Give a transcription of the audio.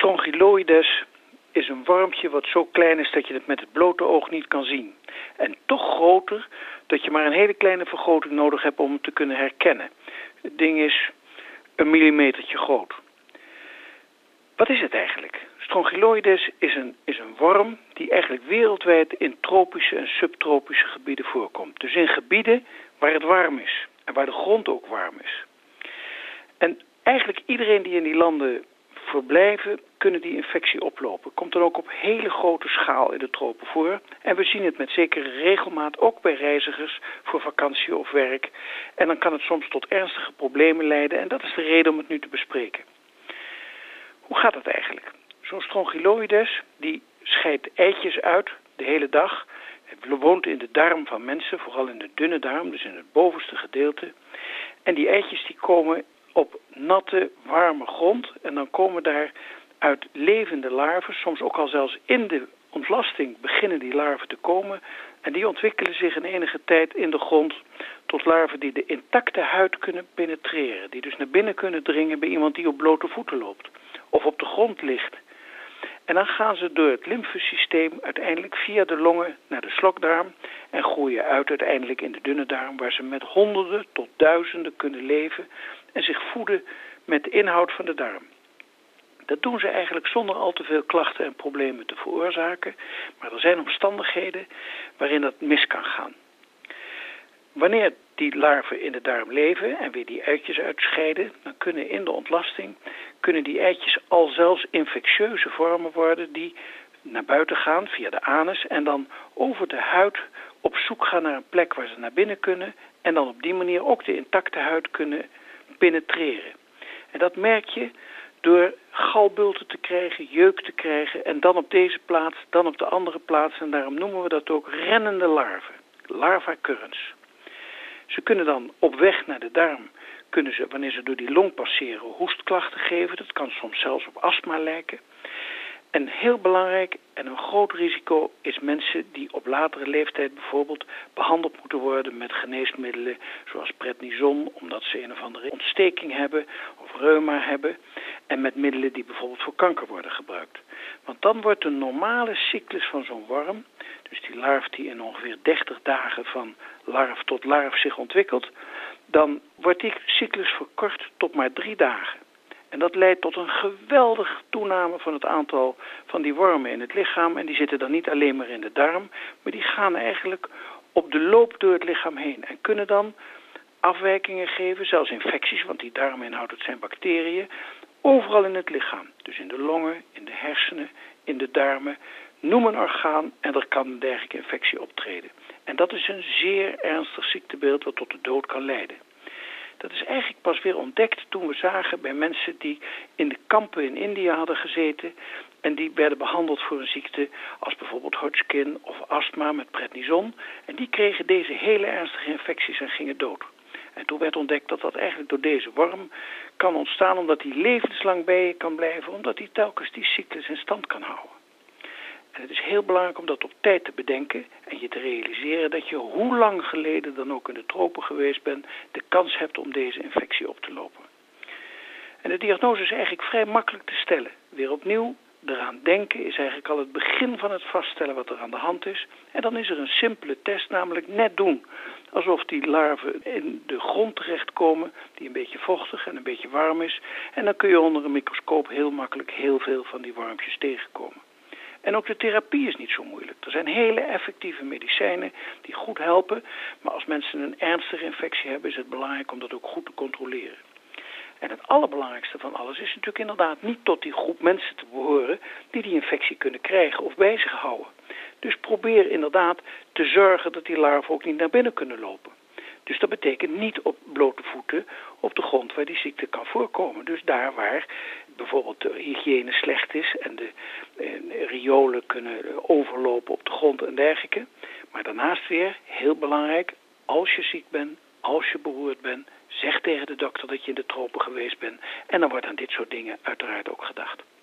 Strongyloides is een wormpje wat zo klein is dat je het met het blote oog niet kan zien. En toch groter dat je maar een hele kleine vergroting nodig hebt om het te kunnen herkennen. Het ding is 1 millimetertje groot. Wat is het eigenlijk? Strongyloides is een worm die eigenlijk wereldwijd in tropische en subtropische gebieden voorkomt. Dus in gebieden waar het warm is en waar de grond ook warm is. En eigenlijk iedereen die in die landen verblijven, kunnen die infectie oplopen. Komt dan ook op hele grote schaal in de tropen voor. En we zien het met zekere regelmaat ook bij reizigers voor vakantie of werk. En dan kan het soms tot ernstige problemen leiden. En dat is de reden om het nu te bespreken. Hoe gaat het eigenlijk? Zo'n Strongyloides die scheidt eitjes uit de hele dag. Het woont in de darm van mensen, vooral in de dunne darm, dus in het bovenste gedeelte. En die eitjes die komen op natte, warme grond. En dan komen daar uit levende larven, soms ook al zelfs in de ontlasting beginnen die larven te komen. En die ontwikkelen zich in enige tijd in de grond tot larven die de intacte huid kunnen penetreren. Die dus naar binnen kunnen dringen bij iemand die op blote voeten loopt. Of op de grond ligt. En dan gaan ze door het lymfesysteem uiteindelijk via de longen naar de slokdarm en groeien uit uiteindelijk in de dunne darm, waar ze met honderden tot duizenden kunnen leven en zich voeden met de inhoud van de darm. Dat doen ze eigenlijk zonder al te veel klachten en problemen te veroorzaken, maar er zijn omstandigheden waarin dat mis kan gaan. Wanneer die larven in de darm leven en weer die eitjes uitscheiden, dan kunnen in de ontlasting die eitjes al zelfs infectieuze vormen worden die naar buiten gaan via de anus en dan over de huid op zoek gaan naar een plek waar ze naar binnen kunnen en dan op die manier ook de intacte huid kunnen penetreren. En dat merk je door galbulten te krijgen, jeuk te krijgen en dan op deze plaats, dan op de andere plaats en daarom noemen we dat ook rennende larven, larva currens. Ze kunnen dan op weg naar de darm, kunnen ze, wanneer ze door die long passeren, hoestklachten geven. Dat kan soms zelfs op astma lijken. En heel belangrijk en een groot risico is mensen die op latere leeftijd bijvoorbeeld behandeld moeten worden met geneesmiddelen zoals prednison, omdat ze een of andere ontsteking hebben of reuma hebben. En met middelen die bijvoorbeeld voor kanker worden gebruikt. Want dan wordt de normale cyclus van zo'n worm, dus die larf die in ongeveer 30 dagen van larf tot larf zich ontwikkelt, dan wordt die cyclus verkort tot maar 3 dagen. En dat leidt tot een geweldige toename van het aantal van die wormen in het lichaam. En die zitten dan niet alleen maar in de darm, maar die gaan eigenlijk op de loop door het lichaam heen. En kunnen dan afwijkingen geven, zelfs infecties, want die darminhoud, het zijn bacteriën, overal in het lichaam. Dus in de longen, in de hersenen, in de darmen. Noem een orgaan en er kan een dergelijke infectie optreden. En dat is een zeer ernstig ziektebeeld wat tot de dood kan leiden. Dat is eigenlijk pas weer ontdekt toen we zagen bij mensen die in de kampen in India hadden gezeten en die werden behandeld voor een ziekte als bijvoorbeeld Hodgkin of astma met prednison. En die kregen deze hele ernstige infecties en gingen dood. En toen werd ontdekt dat dat eigenlijk door deze worm kan ontstaan omdat die levenslang bij je kan blijven, omdat die telkens die cyclus in stand kan houden. En het is heel belangrijk om dat op tijd te bedenken en je te realiseren dat je hoe lang geleden dan ook in de tropen geweest bent, de kans hebt om deze infectie op te lopen. En de diagnose is eigenlijk vrij makkelijk te stellen. Weer opnieuw, eraan denken is eigenlijk al het begin van het vaststellen wat er aan de hand is. En dan is er een simpele test, namelijk net doen alsof die larven in de grond terechtkomen, die een beetje vochtig en een beetje warm is. En dan kun je onder een microscoop heel makkelijk heel veel van die wormpjes tegenkomen. En ook de therapie is niet zo moeilijk. Er zijn hele effectieve medicijnen die goed helpen. Maar als mensen een ernstige infectie hebben, is het belangrijk om dat ook goed te controleren. En het allerbelangrijkste van alles is natuurlijk inderdaad niet tot die groep mensen te behoren die die infectie kunnen krijgen of bij zich houden. Dus probeer inderdaad te zorgen dat die larven ook niet naar binnen kunnen lopen. Dus dat betekent niet op blote voeten op de grond waar die ziekte kan voorkomen. Dus daar waar bijvoorbeeld de hygiëne slecht is en de riolen kunnen overlopen op de grond en dergelijke. Maar daarnaast weer, heel belangrijk, als je ziek bent, als je beroerd bent, zeg tegen de dokter dat je in de tropen geweest bent. En dan wordt aan dit soort dingen uiteraard ook gedacht.